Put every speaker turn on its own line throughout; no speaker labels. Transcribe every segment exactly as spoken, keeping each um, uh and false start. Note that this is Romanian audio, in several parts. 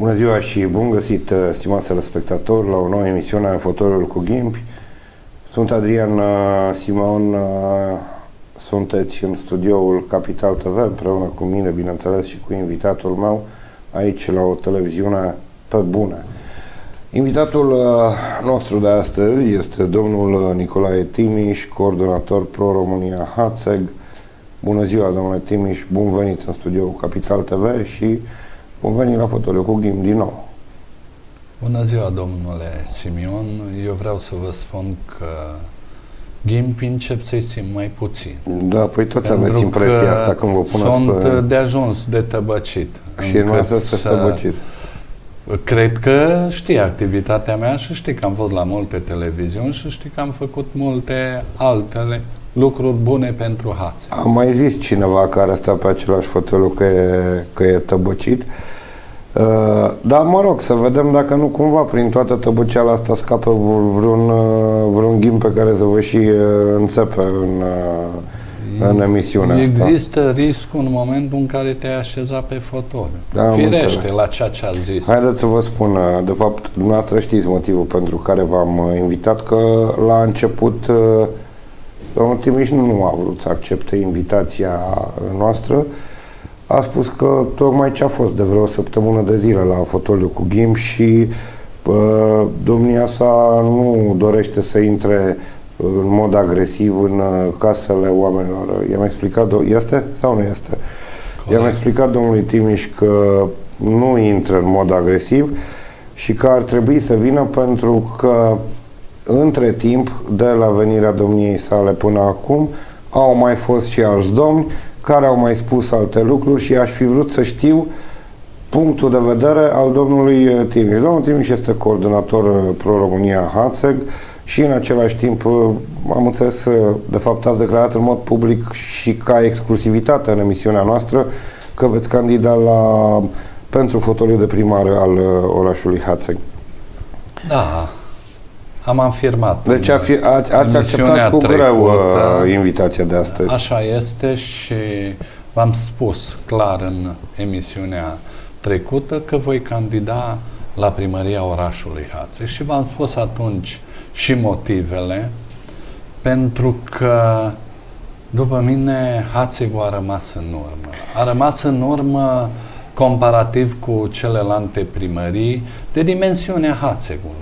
Bună ziua și bun găsit, stimați telespectatori, la o nouă emisiune a Fotoliul cu Ghimpi. Sunt Adrian Simon, sunteți în studioul Capital T V, împreună cu mine, bineînțeles, și cu invitatul meu, aici la o televiziune pe bune. Invitatul nostru de astăzi este domnul Nicolae Timiș, coordonator Pro-România HATSEG. Bună ziua, domnule Timiș, bun venit în studioul Capital T V și bun venit la Fotoliul cu Ghimpi din nou.
Bună ziua, domnule Simion. Eu vreau să vă spun că Ghimpi încep să-i simt mai puțin.
Da, păi toți aveți impresia asta când vă puneți
sunt
pe...
de ajuns de tăbăcit.
Și nu să să tăbăcit.
Cred că știi activitatea mea și știi că am fost la multe televiziuni și știi că am făcut multe altele lucruri bune pentru HATSEG.
Am mai zis cineva care stă pe același fotoliu că e, că e tăbăcit. Uh, dar mă rog, să vedem dacă nu cumva prin toată tăbăceala asta scapă vreun, vreun ghim pe care să vă și uh, înțepe în, uh, în emisiunea
Există
asta.
Există riscul în momentul în care te-ai așezat pe fotoliu.
Da,
firește la ceea ce ați zis.
Haideți să vă spun, de fapt, dumneavoastră știți motivul pentru care v-am invitat, că la început uh, domnul Timiș nu a vrut să accepte invitația noastră. A spus că tocmai ce a fost de vreo săptămână de zile la Fotoliul cu Ghimpi și uh, domnia sa nu dorește să intre în mod agresiv în casele oamenilor. I-am explicat, este sau nu este? I-am explicat domnului Timiș că nu intră în mod agresiv și că ar trebui să vină pentru că între timp, de la venirea domniei sale până acum, au mai fost și alți domni care au mai spus alte lucruri și aș fi vrut să știu punctul de vedere al domnului Timiș. Domnul Timiș este coordonator Pro-România HATSEG și în același timp am înțeles, de fapt ați declarat în mod public și ca exclusivitate în emisiunea noastră că veți candida la, pentru fotoliul de primar al orașului HATSEG.
Da. Am afirmat.
Deci ați, ați acceptat cu greu uh, invitația de astăzi.
Așa este și v-am spus clar în emisiunea trecută că voi candida la primăria orașului HATSEG și v-am spus atunci și motivele, pentru că după mine HATSEG-ul a rămas în urmă. A rămas în urmă comparativ cu celelalte primării de dimensiunea HATSEG-ului.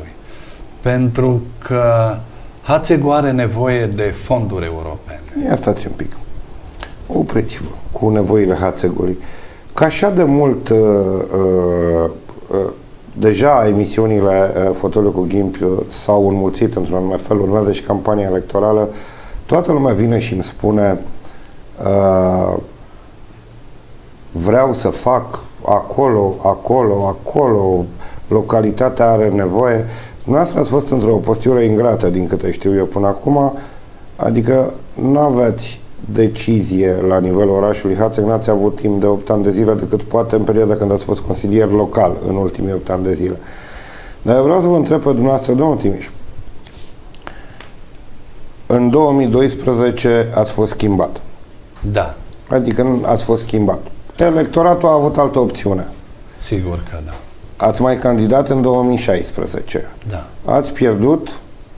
Pentru că HATSEG-ul are nevoie de fonduri europene. Ia
stați un pic. Opriți-vă cu nevoile HATSEG-ului. Că așa de mult uh, uh, uh, deja emisiunile uh, Fotoliul cu Ghimpi s-au înmulțit într-un anume fel, urmează și campania electorală. Toată lumea vine și îmi spune uh, vreau să fac acolo, acolo, acolo, localitatea are nevoie. Dumneavoastră ați fost într-o postură ingrată, din câte știu eu până acum, adică nu aveți decizie la nivelul orașului HATSEG, n-ați avut timp de opt ani de zile decât poate în perioada când ați fost consilier local în ultimii opt ani de zile. Dar eu vreau să vă întreb pe dumneavoastră, domnul Timiș, în două mii doisprezece ați fost schimbat.
Da.
Adică ați fost schimbat. Electoratul a avut altă opțiune.
Sigur că da.
Ați mai candidat în două mii șaisprezece.
Da.
Ați pierdut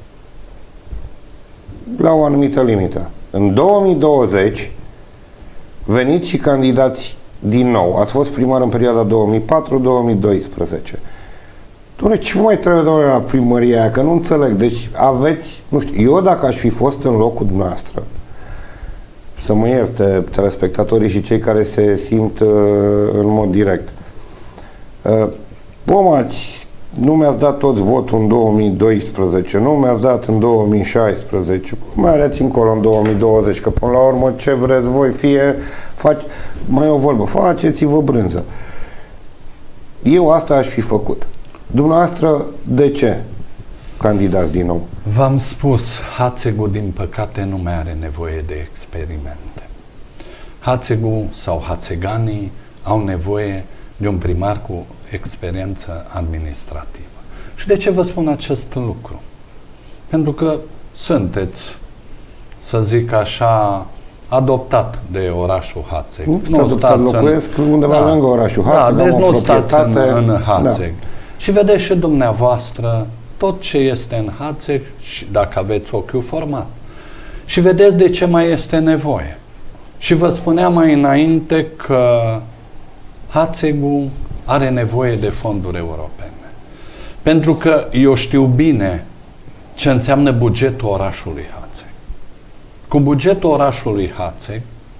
la o anumită limită. În două mii douăzeci veniți și candidați din nou. Ați fost primar în perioada două mii patru două mii doisprezece. Doamne, ce mai trebuie, doamne, la primăria aia? Că nu înțeleg. Deci aveți, nu știu, eu dacă aș fi fost în locul dumneavoastră, să mă ierte telespectatorii și cei care se simt uh, în mod direct, uh, bă, ați, nu mi-ați dat toți votul în două mii doisprezece, nu mi-ați dat în două mii șaisprezece, mai areți încolo în două mii douăzeci, că până la urmă ce vreți voi, fie, faci, mai e o vorbă, faceți-vă brânză. Eu asta aș fi făcut. Dumneavoastră, de ce candidați din nou?
V-am spus, HATSEG-ul, din păcate, nu mai are nevoie de experimente. HATSEG-ul sau HATSEGanii au nevoie de un primar cu experiență administrativă. Și de ce vă spun acest lucru? Pentru că sunteți, să zic așa, adoptat de orașul Hațeg.
Nu, nu adoptat, locuiesc în... undeva da, lângă orașul Hațeg.
Da, deci nu stați în, în Hațeg. Da. Și vedeți și dumneavoastră tot ce este în Hațeg, și dacă aveți ochiul format. Și vedeți de ce mai este nevoie. Și vă spuneam mai înainte că Hațegul are nevoie de fonduri europene. Pentru că eu știu bine ce înseamnă bugetul orașului Hațeg. Cu bugetul orașului Hațeg,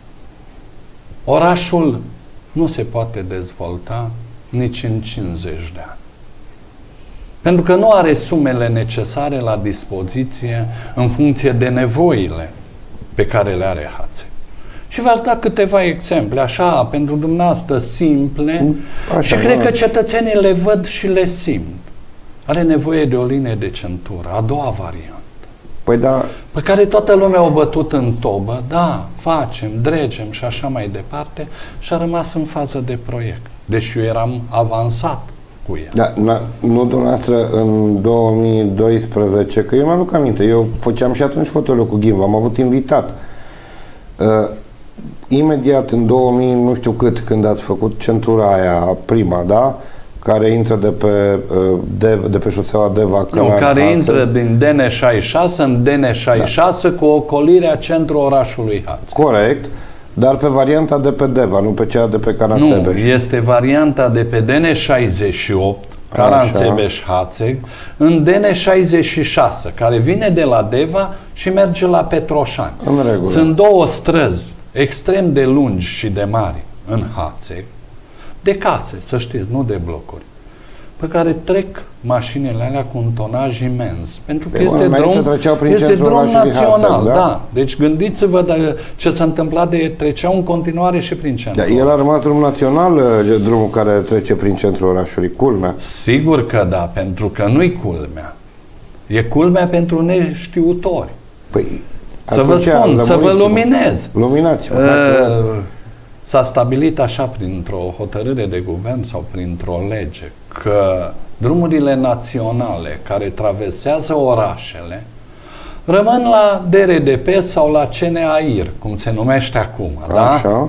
orașul nu se poate dezvolta nici în cincizeci de ani. Pentru că nu are sumele necesare la dispoziție în funcție de nevoile pe care le are Hațeg. Și v-aș da câteva exemple, așa, pentru dumneavoastră simple, așa, și cred că cetățenii le văd și le simt. Are nevoie de o linie de centură, a doua variantă.
Păi da.
Pe care toată lumea o bătut în tobă, da, facem, dregem și așa mai departe, și a rămas în fază de proiect. Deci eu eram avansat cu el.
Da, na, nu dumneavoastră în două mii doisprezece, că eu mi-aduc aminte, eu făceam și atunci fotoliu cu Ghim, am avut invitat. Uh, imediat în două mii, nu știu cât, când ați făcut centura aia, prima, da? Care intră de pe, de, de pe șoseaua Deva.
Nu, care Hațeg. Intră din D N șaizeci și șase în D N șaizeci și șase, da, cu ocolirea centrul orașului Hațeg.
Corect, dar pe varianta de pe Deva, nu pe cea de pe Caransebeș.
Nu, este varianta de pe D N șaizeci și opt, Caransebeș-Hațeg, în D N șaizeci și șase, care vine de la Deva și merge la Petroșani.
În regulă.
Sunt două străzi extrem de lungi și de mari în Hațeg, de case, să știți, nu de blocuri, pe care trec mașinile alea cu un tonaj imens. Pentru că este drum, este drum național. Hațeg, da? Da. Deci gândiți-vă de ce s-a întâmplat, de treceau în continuare și prin centrul.
Da, el a rămas drum național, drumul care trece prin centrul orașului, culmea.
Sigur că da, pentru că nu-i culmea. E culmea pentru neștiutori.
Păi,
să vă spun, să vă luminez.
Luminați-vă.
Uh, S-a stabilit așa printr-o hotărâre de guvern sau printr-o lege că drumurile naționale care traversează orașele rămân la D R D P sau la C N A I R, cum se numește acum.
Așa.
Da?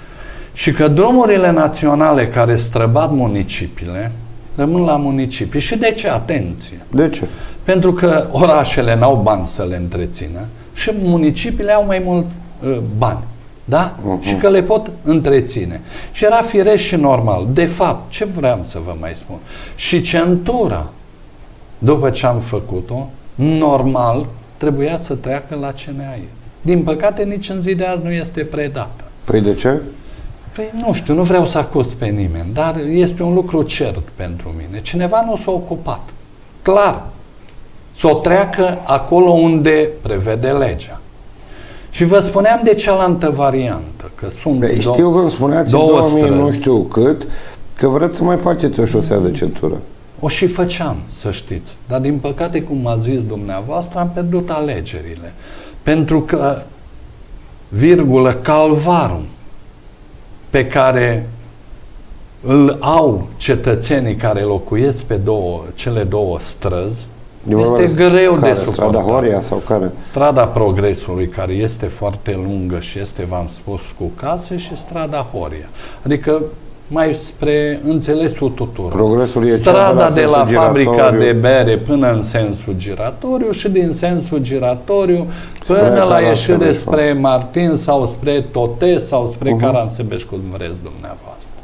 Și că drumurile naționale care străbat municipiile rămân la municipii. Și de ce? Atenție!
De ce?
Pentru că orașele n-au bani să le întrețină și municipiile au mai mulți uh, bani. Da? Uh-huh. Și că le pot întreține. Și era firesc și normal. De fapt, ce vreau să vă mai spun? Și centura, după ce am făcut-o, normal, trebuia să treacă la C N A I. Din păcate, nici în zi de azi nu este predată.
Păi de ce?
Păi nu știu, nu vreau să acuz pe nimeni, dar este un lucru cert pentru mine. Cineva nu s-a ocupat. Clar. Să o treacă acolo unde prevede legea. Și vă spuneam de cealaltă variantă, că sunt
Be,
două
Știu că îmi spuneați în două mii, nu știu cât, că vreți să mai faceți o șosea de centură.
O și făceam, să știți. Dar din păcate, cum a zis dumneavoastră, am pierdut alegerile. Pentru că, virgulă, calvarul pe care îl au cetățenii care locuiesc pe două, cele două străzi, este greu
care,
de suportat.
Strada Horia sau care?
Strada Progresului, care este foarte lungă și este, v-am spus, cu case, și strada Horia. Adică mai spre înțelesul tuturor.
Progresul e
strada de la fabrica de bere până în sensul giratoriu și din sensul giratoriu până spre la ieșire spre Martin sau spre Tote sau spre uh-huh. Caransebeș, cum vreți dumneavoastră.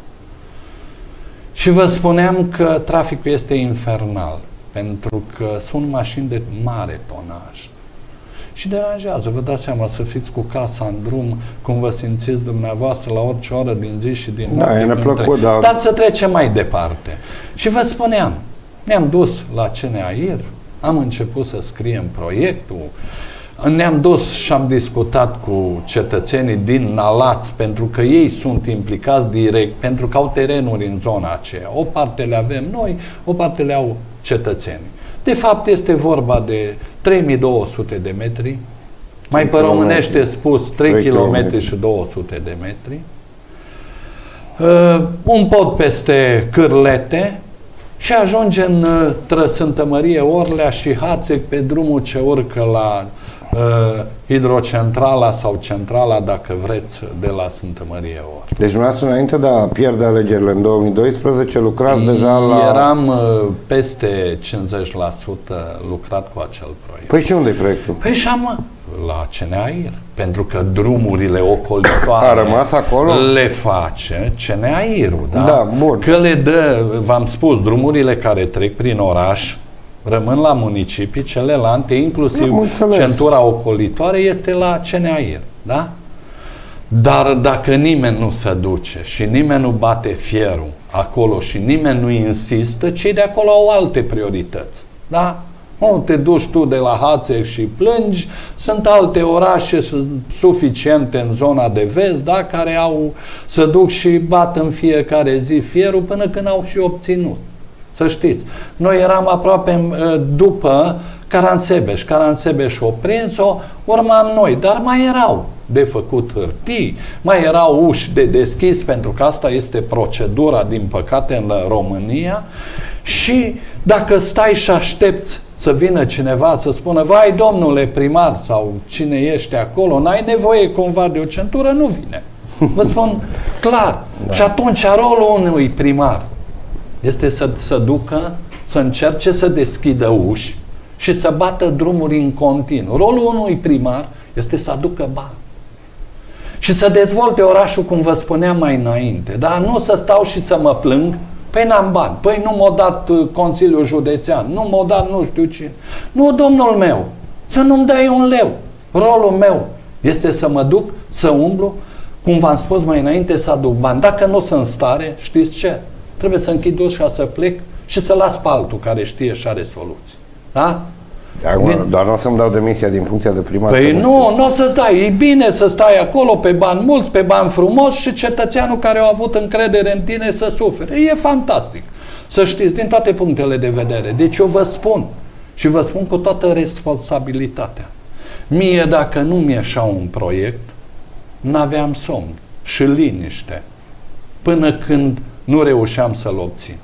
Și vă spuneam că traficul este infernal, pentru că sunt mașini de mare tonaj. Și deranjează, vă dați seama, să fiți cu casa în drum, cum vă simțiți dumneavoastră la orice oră din zi și din noapte.
Da, e neplăcut, dar...
Dar să trecem mai departe. Și vă spuneam, ne-am dus la C N A I R, am început să scriem proiectul, ne-am dus și am discutat cu cetățenii din Nalați, pentru că ei sunt implicați direct, pentru că au terenuri în zona aceea. O parte le avem noi, o parte le au cetățenii. De fapt, este vorba de trei mii două sute de metri, mai pe românește spus trei kilometri și două sute de metri, uh, un pod peste Cârlete și ajunge în uh, Sfântă Mărie Orlea și Hațeg pe drumul ce urcă la uh, hidrocentrala sau centrala, dacă vreți, de la Sfântă Mărie Or.
Deci dumneavoastră, înainte de a pierde alegerile în două mii doisprezece, lucrați deja la...
Eram uh, peste cincizeci la sută lucrat cu acel proiect.
Păi și unde e proiectul?
Păi și am la C N A I R, pentru că drumurile ocolitoare
a rămas acolo?
Le face C N A I R-ul, da?
Da, bun.
Că le dă, v-am spus, drumurile care trec prin oraș rămân la municipii, celelalte, inclusiv centura ocolitoare, este la C N A I R, da? Dar dacă nimeni nu se duce și nimeni nu bate fierul acolo și nimeni nu insistă, cei de acolo au alte priorități, da? Nu te duci tu de la Hațeg și plângi, sunt alte orașe suficiente în zona de vest, da, care au să duc și bat în fiecare zi fierul până când au și obținut. Să știți, noi eram aproape după Caransebeș. Caransebeș o prins-o, urmam noi, dar mai erau de făcut hârtii, mai erau uși de deschis, pentru că asta este procedura, din păcate, în România. Și dacă stai și aștepți să vină cineva să spună, vai, domnule primar, sau cine ești acolo, n-ai nevoie cumva de o centură, nu vine. Vă spun clar. Da. Și atunci rolul unui primar este să, să ducă, să încerce să deschidă uși și să bată drumuri în continuu. Rolul unui primar este să aducă bani și să dezvolte orașul, cum vă spuneam mai înainte. Dar nu să stau și să mă plâng, păi n-am bani, păi nu m-a dat Consiliul Județean, nu m-a dat nu știu cine. Nu, domnul meu, să nu-mi dai un leu. Rolul meu este să mă duc, să umblu, cum v-am spus mai înainte, să aduc bani. Dacă nu sunt în stare, știți ce? Trebuie să închid ușa, să plec și să las pe altul care știe și are soluții. Da?
Acum, din... Doar nu o să-mi dau demisia din funcția de primar.
Păi nu, nu o să stai. E bine să stai acolo pe bani mulți, pe bani frumos și cetățeanul care a avut încredere în tine să sufere. E fantastic. Să știți, din toate punctele de vedere. Deci eu vă spun și vă spun cu toată responsabilitatea. Mie, dacă nu mi-eșa un proiect, n-aveam somn și liniște până când nu reușeam să-l obțin.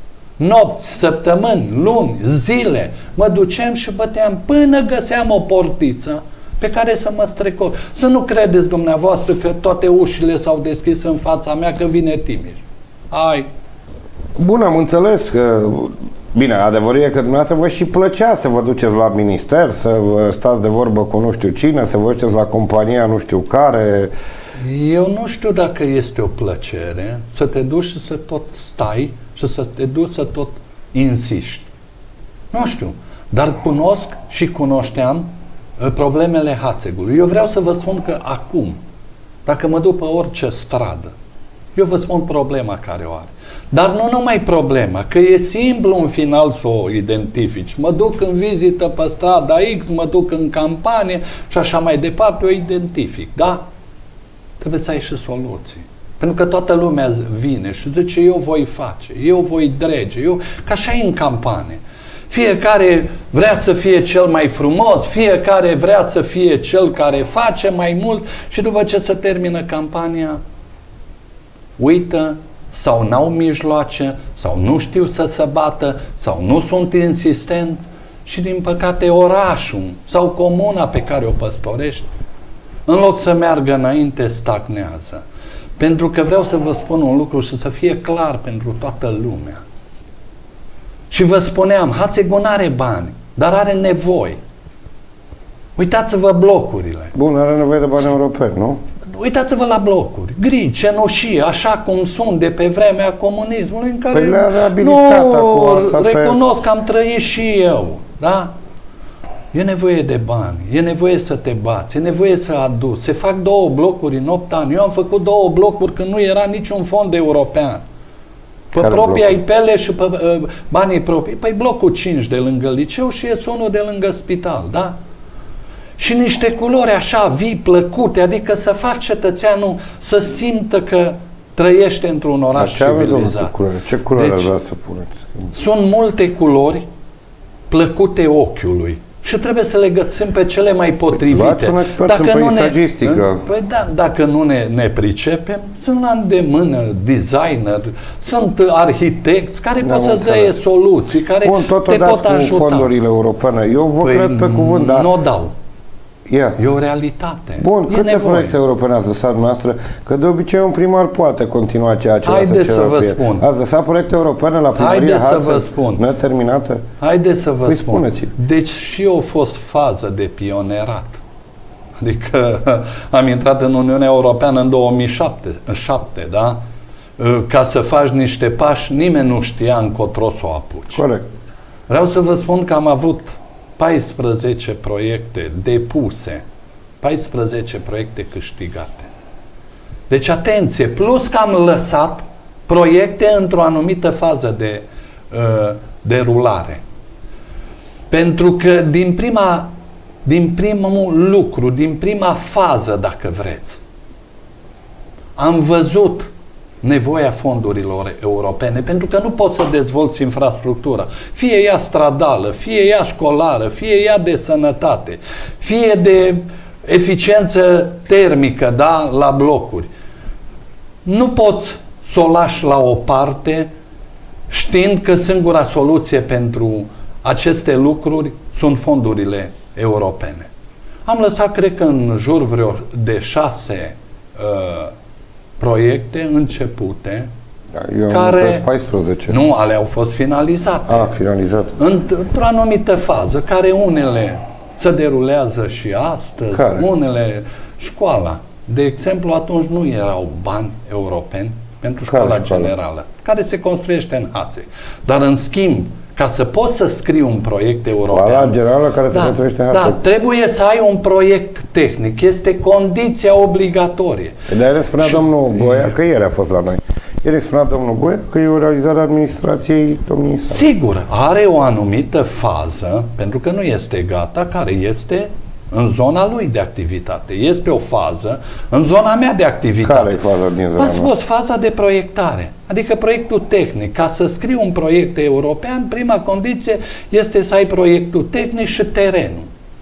Nopți, săptămâni, luni, zile, mă duceam și băteam până găseam o portiță pe care să mă strecor. Să nu credeți dumneavoastră că toate ușile s-au deschis în fața mea, că vine Timiș. Hai!
Bun, am înțeles că... Bine, adevărul e că dumneavoastră vă și plăcea să vă duceți la minister, să vă stați de vorbă cu nu știu cine, să vă duceți la compania nu știu care...
Eu nu știu dacă este o plăcere să te duci și să tot stai și să te duci să tot insiști. Nu știu, dar cunosc și cunoșteam problemele Hațegului. Eu vreau să vă spun că acum, dacă mă duc pe orice stradă, eu vă spun problema care o are. Dar nu numai problema, că e simplu în final să o identifici. Mă duc în vizită pe strada X, mă duc în campanie și așa mai departe, o identific, da? Trebuie să ai și soluții. Pentru că toată lumea vine și zice, eu voi face, eu voi drege, eu... Că așa e în campanie. Fiecare vrea să fie cel mai frumos, fiecare vrea să fie cel care face mai mult și după ce se termină campania, uită sau n-au mijloace, sau nu știu să se bată, sau nu sunt insistenți și din păcate orașul sau comuna pe care o păstorești, în loc să meargă înainte, stagnează. Pentru că vreau să vă spun un lucru și să fie clar pentru toată lumea. Și vă spuneam, Hațegul n-are bani, dar are nevoi. Uitați-vă blocurile.
Bun, are nevoie de bani europeni, nu?
Uitați-vă la blocuri, gri, cenușii, așa cum sunt de pe vremea comunismului, în care
păi le-a reabilitat acum,
recunosc că am trăit și eu, da? E nevoie de bani, e nevoie să te bați, e nevoie să aduci. Se fac două blocuri în opt ani. Eu am făcut două blocuri când nu era niciun fond european. Pe care propria blocuri? Ipele și pe uh, banii proprii. Păi blocul cinci de lângă liceu și este unul de lângă spital, da? Și niște culori așa vii, plăcute, adică să faci cetățeanul să simtă că trăiește într-un oraș civilizat.
Ce culori deci, vreau să puneți?
Sunt multe culori plăcute ochiului. Și trebuie să le găsim pe cele mai potrivite.
Luați un expert dacă în peisagistică.
Ne, păi da, dacă nu ne, ne pricepem, sunt la îndemână designer, sunt arhitecți care pot să-ți dea soluții, care
Bun,
te pot ajuta.
Cu fondurile europene. Eu vă
păi
cred pe cuvânt, dar...
Nu o dau.
Ia.
E o realitate.
Bun,
e
câte
nevoie.
proiecte europene ați lăsat noastră? Că de obicei un primar poate continua ceea ce
Haideți
lasă
să vă
celălalt.
spun.
Ați lăsat proiecte europene la primăria
Haideți să
Hațel,
vă spun.
neterminată?
Haideți să vă
Păi
spun.
spuneți.
Deci și a fost fază de pionerat. Adică am intrat în Uniunea Europeană în două mii șapte, da? Ca să faci niște pași, nimeni nu știa încotro să o apuci.
Corect.
Vreau să vă spun că am avut paisprezece proiecte depuse, paisprezece proiecte câștigate. Deci, atenție, plus că am lăsat proiecte într-o anumită fază de uh, derulare. Pentru că din prima, din primul lucru, din prima fază, dacă vreți, am văzut nevoia fondurilor europene, pentru că nu poți să dezvolți infrastructura, fie ea stradală, fie ea școlară, fie ea de sănătate, fie de eficiență termică, da, la blocuri. Nu poți să o lași la o parte știind că singura soluție pentru aceste lucruri sunt fondurile europene. Am lăsat, cred că în jur vreo de șase uh, proiecte începute.
Eu
care,
am fost paisprezece.
Nu, ale au fost finalizate.
A, finalizat.
Într-o anumită fază, care unele se derulează și astăzi,
Care?
unele școala. De exemplu, atunci nu erau bani europeni pentru școala
Care școală?
generală, care se construiește în Hațeg. Dar, în schimb, ca să poți să scrii un proiect european...
Școala generală care se
da,
construiește în
da,
Hațeg.
trebuie să ai un proiect tehnic. Este condiția obligatorie.
Dar el spunea
Și-
domnul Goia, că ieri a fost la noi, el îi spunea domnul Goia că e o realizare a administrației domniei sale.
Sigur, are o anumită fază, pentru că nu este gata, care este în zona lui de activitate. Este o fază în zona mea de activitate.
Care e faza din zona
V-am spus,
noastră?
faza de proiectare. Adică proiectul tehnic. Ca să scrii un proiect european, prima condiție este să ai proiectul tehnic și terenul.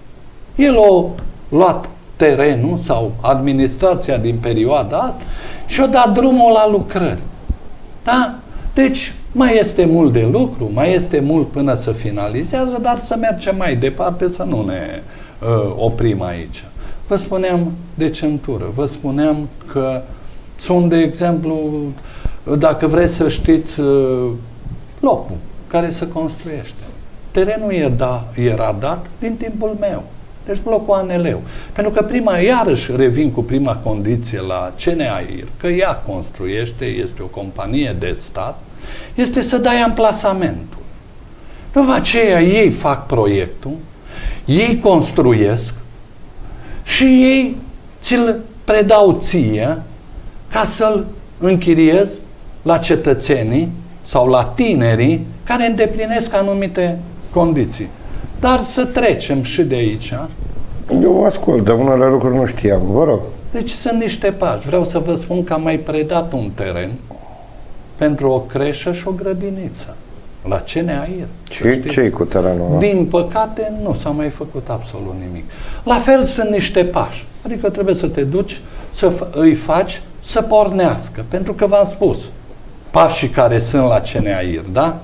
El a luat terenul sau administrația din perioada asta și a dat drumul la lucrări. Da? Deci, mai este mult de lucru, mai este mult până să finalizează, dar să mergem mai departe, să nu ne uh, oprim aici. Vă spuneam de centură, vă spuneam că sunt, de exemplu, dacă vreți să știți, uh, locul care se construiește. Terenul era, era dat din timpul meu. Deci blocul A N L-ul. Pentru că prima, iarăși revin cu prima condiție la C N A I R, că ea construiește, este o companie de stat, este să dai amplasamentul. După aceea ei fac proiectul, ei construiesc și ei ți-l predau ție ca să-l închiriezi la cetățenii sau la tinerii care îndeplinesc anumite condiții. Dar să trecem și de aici.
Eu vă ascult, de unele lucruri nu știam. Vă rog.
Deci sunt niște pași. Vreau să vă spun că am mai predat un teren pentru o creșă și o grădiniță la C N A I R.
Ce, ce-i cu terenul ăla?
Din păcate, nu s-a mai făcut absolut nimic. La fel sunt niște pași. Adică trebuie să te duci, să îi faci să pornească. Pentru că v-am spus, pașii care sunt la C N A I R, da?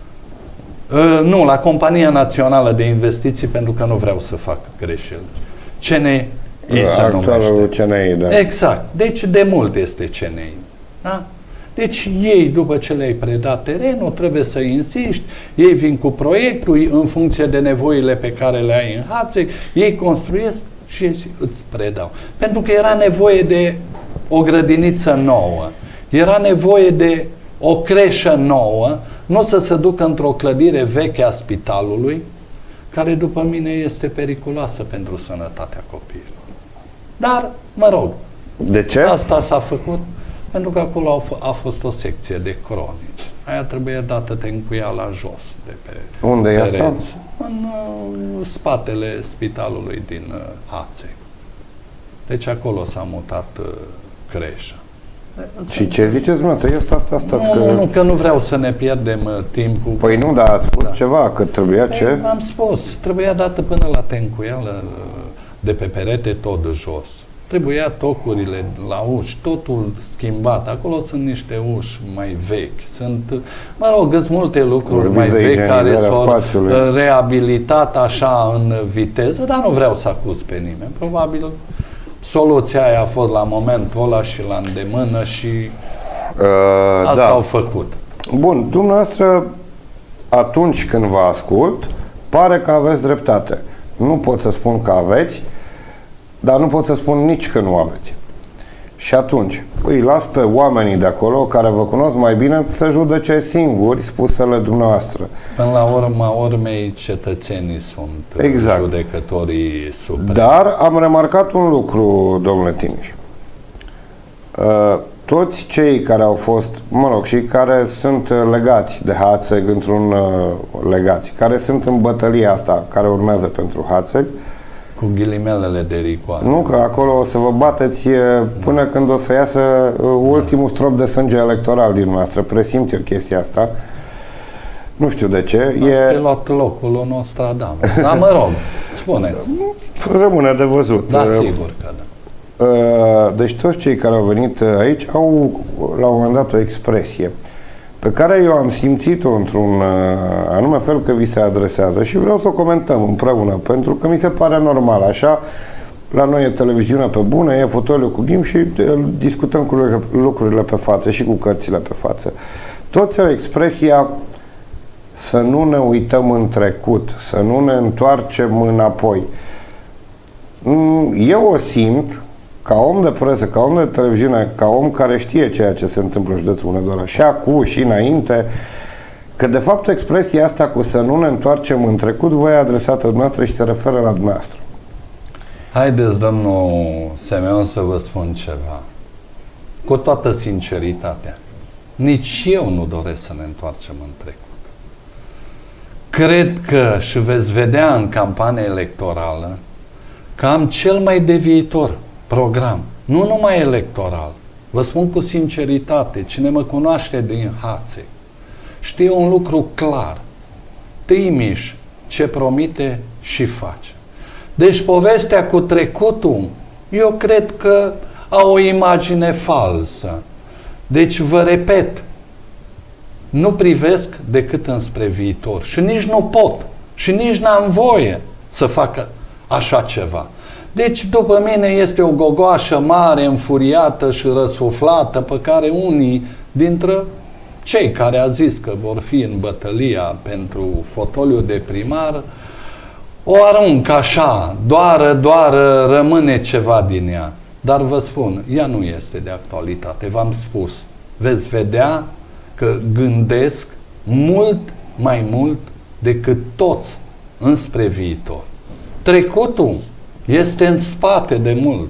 Uh, nu, la Compania Națională de Investiții, pentru că nu vreau să fac greșeli. C N I se
Actualul
numește.
C N I, da.
Exact. Deci de mult este C N I. Da? Deci ei, după ce le-ai predat terenul, trebuie să insiști, ei vin cu proiectul în funcție de nevoile pe care le ai în Hațeg, ei construiesc și îți predau. Pentru că era nevoie de o grădiniță nouă, era nevoie de o creșă nouă, nu să se ducă într-o clădire veche a spitalului, care după mine este periculoasă pentru sănătatea copiilor. Dar, mă rog,
De ce?
asta s-a făcut pentru că acolo a, f- a fost o secție de cronici. Aia trebuie dată tencuiala jos de pe
Unde e asta?
pereți. În uh, spatele spitalului din uh, Hațeg. Deci acolo s-a mutat uh, creșa.
Și ce ziceți dumneavoastră? Eu stați, stați, stați,
Nu,
că...
nu, că nu vreau să ne pierdem uh, timpul.
Păi nu, dar ați spus
Da.
ceva, că trebuia ce?
Am spus, trebuia dată până la tencuială uh, de pe perete tot de jos. Trebuia tocurile la uși, totul schimbat. Acolo sunt niște uși mai vechi. Sunt, mă rog, sunt multe lucruri
Vorbiți
mai vechi care s-au
spațiului.
reabilitat așa în viteză, dar nu vreau să acuz pe nimeni. Probabil soluția aia a fost la momentul ăla și la îndemână și
uh,
asta
da.
au făcut.
Bun, dumneavoastră, atunci când vă ascult, pare că aveți dreptate. Nu pot să spun că aveți, dar nu pot să spun nici că nu aveți. Și atunci, îi las pe oamenii de acolo, care vă cunosc mai bine, să judece singuri spusele dumneavoastră.
Până la urma urmei, cetățenii sunt
exact.
judecătorii supremi.
Dar am remarcat un lucru, domnule Timiș. Toți cei care au fost, mă rog, și care sunt legați de Hațeg într-un legați, care sunt în bătălia asta care urmează pentru Hațeg,
cu ghilimelele de rigoare.
nu, că acolo o să vă bateți până da. când o să iasă ultimul strop de sânge electoral din noastră. Presimt eu chestia asta. Nu știu de ce.
Asta e luat locul lui Nostradamus. Dar mă rog, spuneți.
Rămâne de văzut.
Da, sigur că da.
Deci toți cei care au venit aici au la un moment dat o expresie pe care eu am simțit-o într-un anume fel că vi se adresează și vreau să o comentăm împreună, pentru că mi se pare normal. Așa, la noi e televiziunea pe bună, e fotoliul cu ghim și discutăm cu lucrurile pe față și cu cărțile pe față. Toți au expresia să nu ne uităm în trecut, să nu ne întoarcem înapoi. Eu o simt ca om de presă, ca om de televiziune, ca om care știe ceea ce se întâmplă în județul Hunedoara și acum și înainte, că de fapt expresia asta cu să nu ne întoarcem în trecut vă e adresată dumneavoastră și se referă la dumneavoastră.
Haideți, domnul Semeon, să vă spun ceva. Cu toată sinceritatea, nici eu nu doresc să ne întoarcem în trecut. Cred că, și veți vedea în campania electorală, că am cel mai de viitor program, nu numai electoral. Vă spun cu sinceritate, cine mă cunoaște din Hațeg știe un lucru clar. Timiș ce promite și face. Deci povestea cu trecutul, eu cred că au o imagine falsă. Deci vă repet, nu privesc decât înspre viitor și nici nu pot și nici n-am voie să facă așa ceva. Deci, după mine, este o gogoașă mare, înfuriată și răsuflată, pe care unii dintre cei care a zis că vor fi în bătălia pentru fotoliul de primar, o aruncă așa, doar, doar rămâne ceva din ea. Dar vă spun, ea nu este de actualitate, v-am spus. Veți vedea că gândesc mult mai mult decât toți înspre viitor. Trecutul este în spate de mult.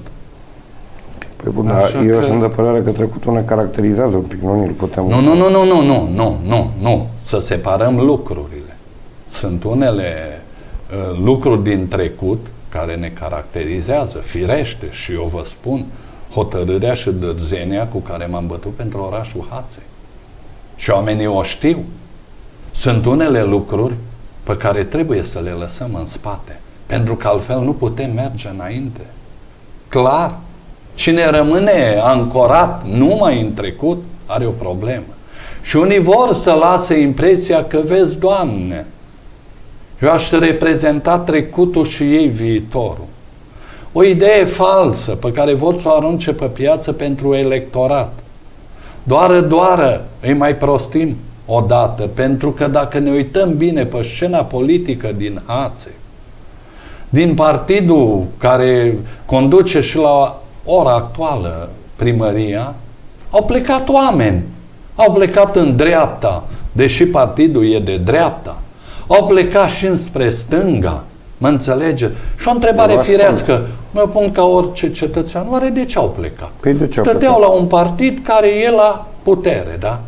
Păi bun, dar eu că... sunt de părere că trecutul ne caracterizează un pic, nu îl putem...
Nu, nu, nu, nu, nu, nu, nu, nu, nu. Să separăm lucrurile. Sunt unele uh, lucruri din trecut care ne caracterizează, firește, și eu vă spun, hotărârea și dârzenia cu care m-am bătut pentru orașul Hațeg. Și oamenii o știu. Sunt unele lucruri pe care trebuie să le lăsăm în spate, pentru că altfel nu putem merge înainte. Clar. Cine rămâne ancorat numai în trecut are o problemă. Și unii vor să lase impresia că, vezi, Doamne, eu aș reprezenta trecutul și ei viitorul. O idee falsă pe care vor să o arunce pe piață pentru electorat. Doară, doară, îi mai prostim odată, pentru că dacă ne uităm bine pe scena politică din Hațeg, din partidul care conduce și la ora actuală primăria, au plecat oameni. Au plecat în dreapta, deși partidul e de dreapta. Au plecat și înspre stânga, mă înțelege? Și o întrebare firească, mă pun ca orice cetățean, oare de ce au plecat?
Păi de ce
Stăteau plecat? La un partid care e la putere, da?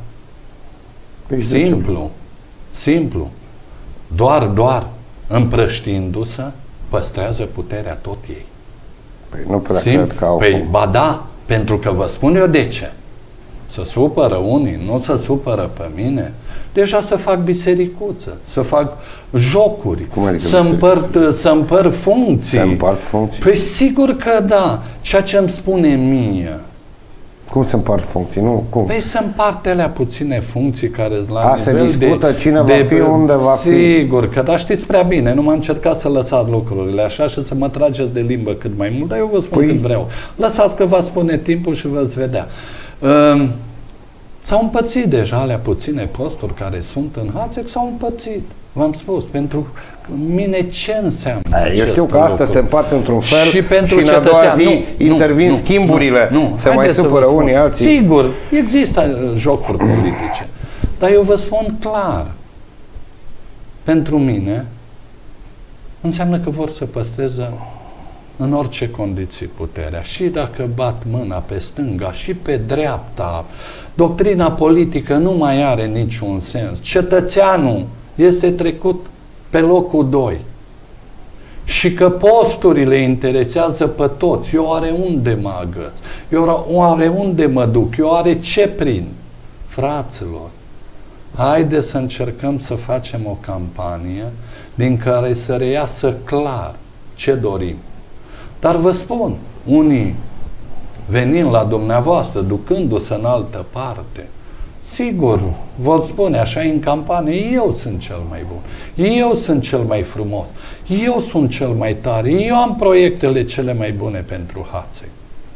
Păi
simplu, simplu. Doar, doar, împrăștiindu-se, păstrează puterea tot ei.
Păi nu prea
Simplu.
cred că au...
Păi, ba da, pentru că vă spun eu de ce. să supără unii, nu să supără pe mine. Deja să fac bisericuță, să fac jocuri,
adică
să împărt, să împăr funcții.
Să împart funcții?
Păi sigur că da. Ceea ce îmi spune mie.
Cum se împart funcții? Nu, cum?
Păi să împarte alea puține funcții care sunt la
A,
nivel
se discută
de,
cine
de,
va fi, unde va fi.
Sigur, că dar știți prea bine, nu m-am încercat să lăsați lucrurile așa și să mă trageți de limbă cât mai mult, dar eu vă spun păi... cât vreau. Lăsați că vă spune timpul și veți vedea. Um, s-au împățit deja alea puține posturi care sunt în Hațeg, s-au împățit. V-am spus, pentru mine ce înseamnă?
Eu știu că asta se împarte într-un fel
și, pentru
și în a doua zi
nu,
intervin
nu,
schimburile,
nu, nu.
se mai supără unii alții.
Sigur, există jocuri politice, dar eu vă spun clar, pentru mine înseamnă că vor să păstreze în orice condiții puterea. Și dacă bat mâna pe stânga și pe dreapta, doctrina politică nu mai are niciun sens. Cetățeanul este trecut pe locul doi. Și că posturile interesează pe toți. Eu oare unde mă agăț? Eu oare unde mă duc? Eu oare ce prind? Fraților, haide să încercăm să facem o campanie din care să reiasă clar ce dorim. Dar vă spun, unii venind la dumneavoastră, ducându-se în altă parte, sigur, vă spune așa în campanie, eu sunt cel mai bun, eu sunt cel mai frumos, eu sunt cel mai tare, eu am proiectele cele mai bune pentru Hațeg.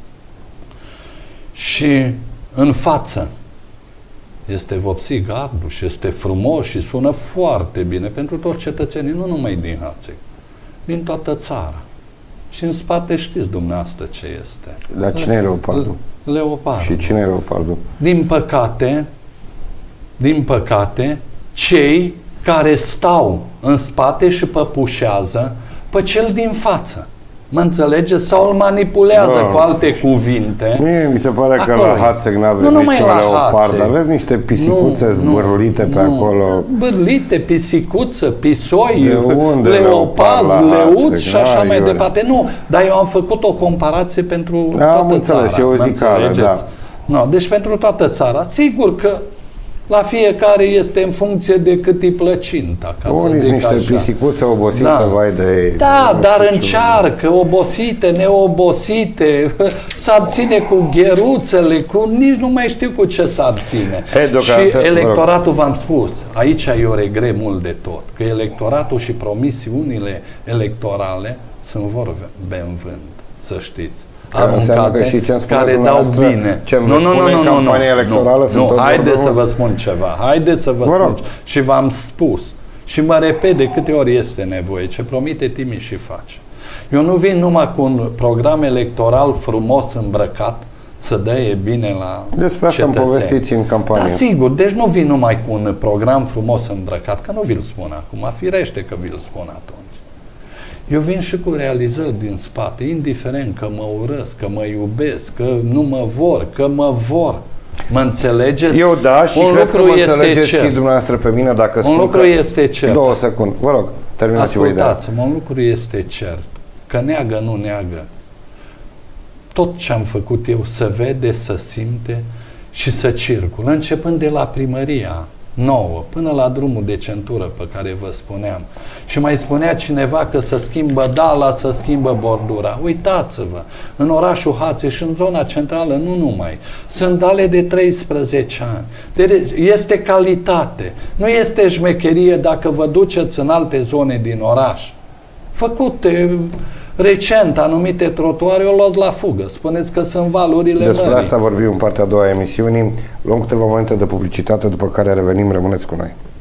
Și în față este vopsit gardul și este frumos și sună foarte bine pentru toți cetățenii, nu numai din Hațeg, din toată țara. Și în spate știți dumneavoastră ce este.
Dar cine e Leopardul?
Leopardul.
Și cine e Leopardul?
Din păcate, din păcate, cei care stau în spate și păpușează pe cel din față. Mă înțelegeți? Sau îl manipulează no. cu alte cuvinte.
Mie mi se pare că
acolo
la Hațeg n-aveți
nu
niciun leopard. Aveți niște pisicuțe nu, zbârlite nu, pe nu. acolo.
Zbârlite, pisicuță, pisoi,
de unde
leopard, leuț și așa
Ai,
mai
iure.
departe. Nu, dar eu am făcut o comparație pentru
am
toată
înțeles,
țara.
Eu zic care, da.
No, deci pentru toată țara. Sigur că la fiecare este în funcție de cât îi plăcinta.
Unii sunt niște așa. Pisicuțe obosite,
da.
vai de...
Da, dar încearcă, obosite, neobosite, s-abține cu gheruțele, cu nici nu mai știu cu ce s-abține. Și electoratul, v-am spus, aici eu regret mult de tot, că electoratul și promisiunile electorale sunt vorbe în vânt, să știți.
Înseamnă că și ce
care dau bine.
Ce
nu, nu, nu, nu, nu,
electorală
nu, nu. Haideți să vă spun ceva. Haideți să vă spun. Și v-am spus. Și mă repet de câte ori este nevoie. Ce promite Timi și face. Eu nu vin numai cu un program electoral frumos îmbrăcat să dăie bine la
Despre asta îmi povestiți în campanie.
Da, sigur. Deci nu vin numai cu un program frumos îmbrăcat, că nu vi-l spun acum. Firește că vi-l spun atunci. Eu vin și cu realizări din spate, indiferent că mă urăsc, că mă iubesc, că nu mă vor, că mă vor. Mă înțelegeți?
Eu da, și
un
cred că mă înțelegeți
cer.
și dumneavoastră pe mine dacă
un
spun
lucru
că...
este cert.
Două secunde, vă rog, terminați-vă ideea.
Ascultați-mă, un lucru este cert. Că neagă, nu neagă. Tot ce am făcut eu se vede, se simte și să circulă. Începând de la primăria nouă, până la drumul de centură pe care vă spuneam. Și mai spunea cineva că să schimbă dala, să schimbă bordura. Uitați-vă, în orașul Hațeg și în zona centrală, nu numai. Sunt dale de treisprezece ani. Deci este calitate. Nu este șmecherie dacă vă duceți în alte zone din oraș. Făcute recent anumite trotuare, o luați la fugă. Spuneți că sunt valurile
Despre
mării.
asta vorbim în partea a doua a emisiunii. Luăm câteva momente de publicitate, după care revenim. Rămâneți cu noi.